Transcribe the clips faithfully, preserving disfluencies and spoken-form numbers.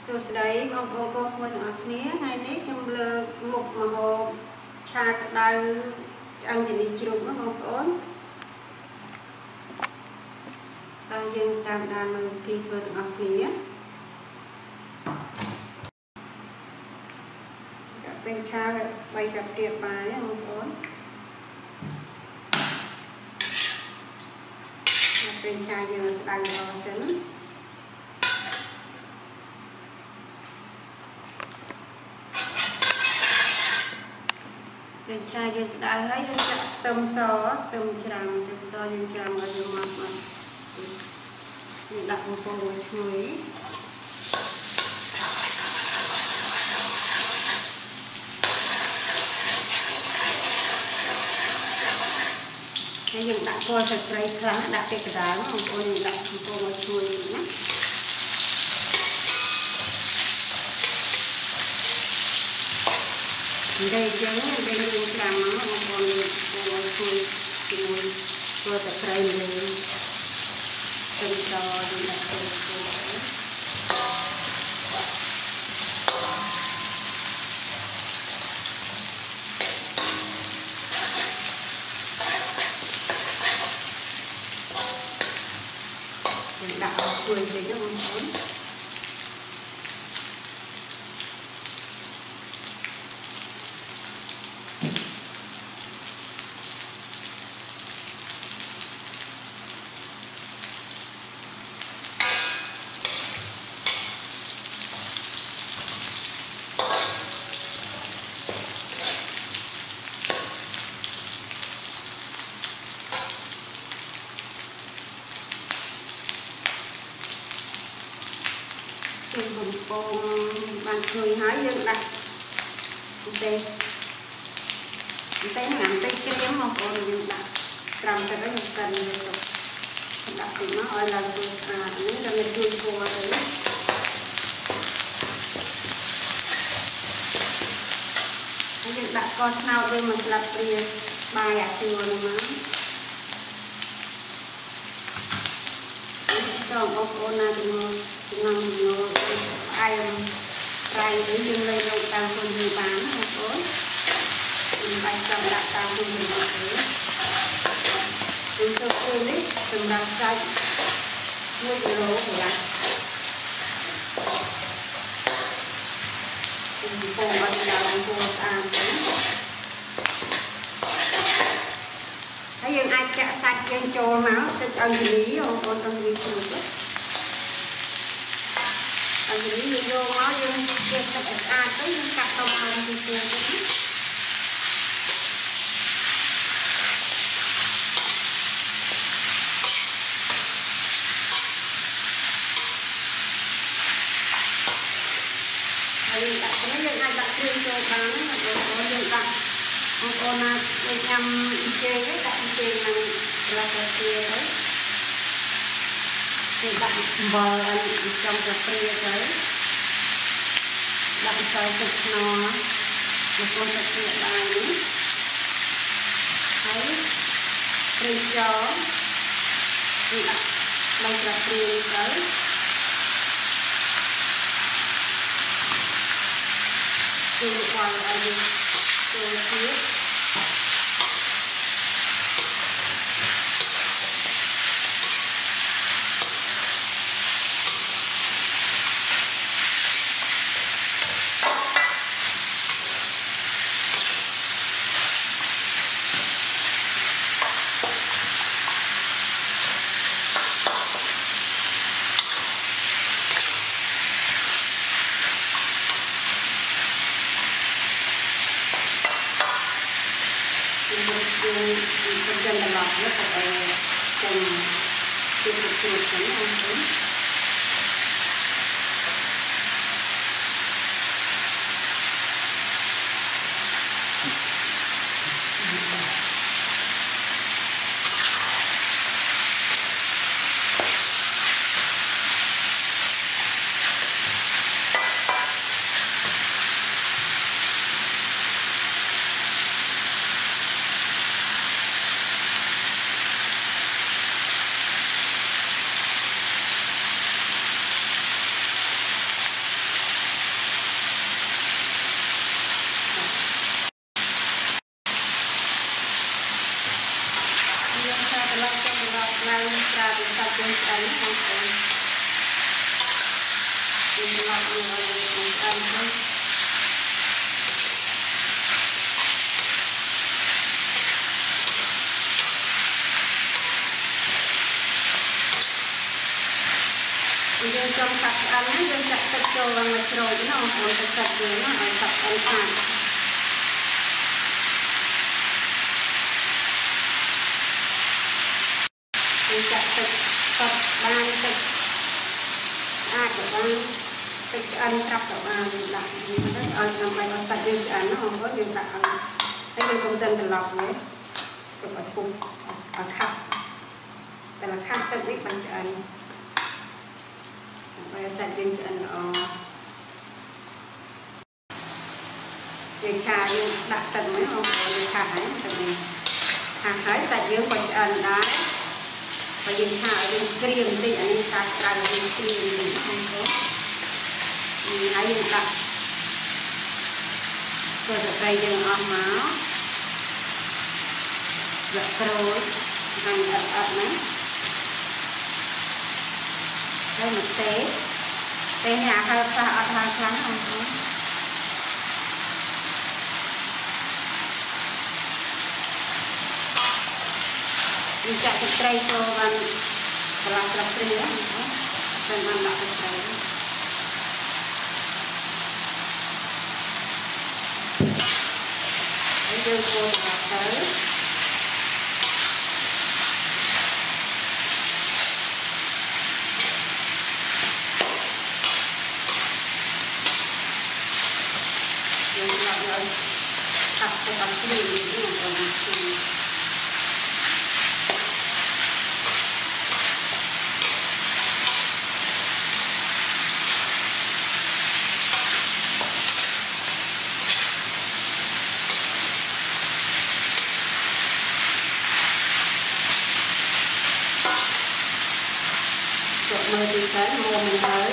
Số đấy ông cô cô mình ở ní hay ní trong lơ một mà hồ cha đào ăn gì đi chiều nó không ổn ta dân tam đàn mừng kỳ thừa ở ní bên cha bay sập tiệp bài không ổn bên cha giờ đang đo sấn bên cha giờ đã thấy tâm so tâm tràm tâm so dân tràm ở dưới mặt mà đặt một con chuối cái dân đặt coi thật rây khá đặt cái cái đá không con đặt một con chuối nhé đây trắng đây dân tràm nó một con con chuối chuối coi thật rây lên tâm so đi đặt con chuối đạo chuối thì nó không ổn trên vùng con bàn cười hái dân đặt tê tê ngắm tê kem mà con dân đặt cầm cái cái cần rồi đặt thì nó gọi là à nếu là mình cười cua đấy dân đặt con nào đây mà lập bìa bài à chùa này mà xong ông cô na thì nó nó ai ai đến dương lên đâu tao không gì bán không có mình bay cầm đặt tao không gì mà thế chúng tôi quên đấy từng đặt ra nuôi cái lỗ của lại từng cô bắt đầu cô ăn thấy dân ai chạ sạch dân trôi máu sẽ ăn lý không con trong lý được ăn lý vô máu dân kia sạch ăn tới dân cắt không ăn thì kia đấy dân đặt cái dân ai đặt riêng cho bán là có dân đặt một con là nhằm chê đấy đặt chê là là cái kia đấy thì đặt bò trong cái kia đấy đặt sau thịt nó một con thịt nhẹ bài đấy thấy rì chó thì đặt đây là kia đấy từ ngoài là gì từ phía con dân là lọt rất là cùng trên một chuột sống ăn uống ra thì sạch chân ăn không phải mình lọc nhiều rồi ăn thôi dân trong sạch ăn dân sạch sạch trâu và mặt trâu chứ không còn sạch sạch nữa nó phải sạch ăn sạch dân sạch sạch sạch ban sạch ai của ban sạch ăn sạch của ban lại rất ăn làm bài nó sạch dân ăn nó không có dân sạch ăn thấy dân công tân từ lọc đấy được ở cùng ở khắpแต่ละขั้นต้นนี้มันจะอันบริษัทยังจะอันออกยังชายังดักตึงไม่ออกยังชาหายตึงหากหายสัตว์เยอะกว่าจะอันได้พอยังชายังเกลียมตีอันนี้ชาการยังเกลียมตีให้เขามีหายยังดักก็จะไปยังออกมาแบบโปรยมันอัดอัดไหมđây một té té nhà hai pha ở hai tháng không có đi chạy cái cây cho bạn là là cây nữa bạn bạn đặt cái cây đấy đưa cô vào tới tập cái bằng cái gì cũng là còn gì chọn mời đi tới mua mình tới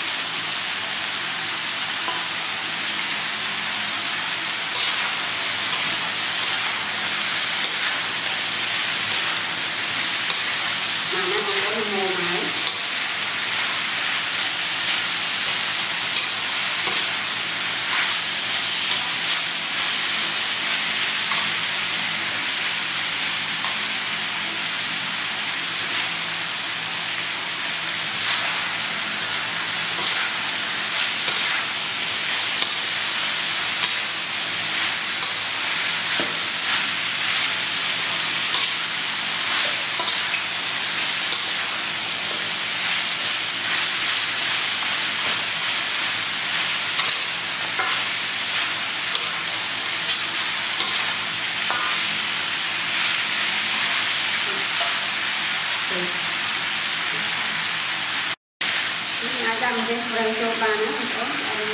Hãy subscribe cho kênh Ghiền Mì Gõ để không bỏ lỡ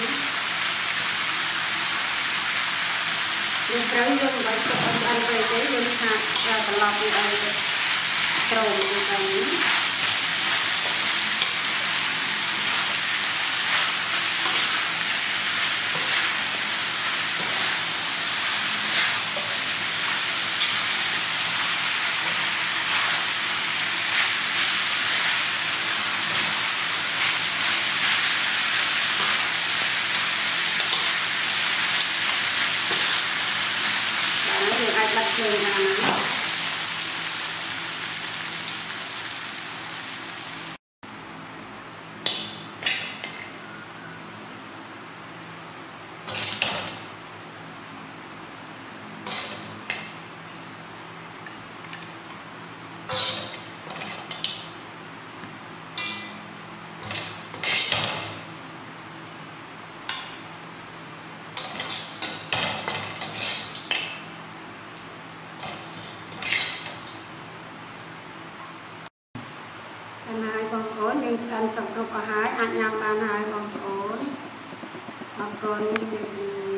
những video hấp dẫn bật cười là hai con ổn nên ăn sập cục ở hai ăn nhằm ăn hai con ổn con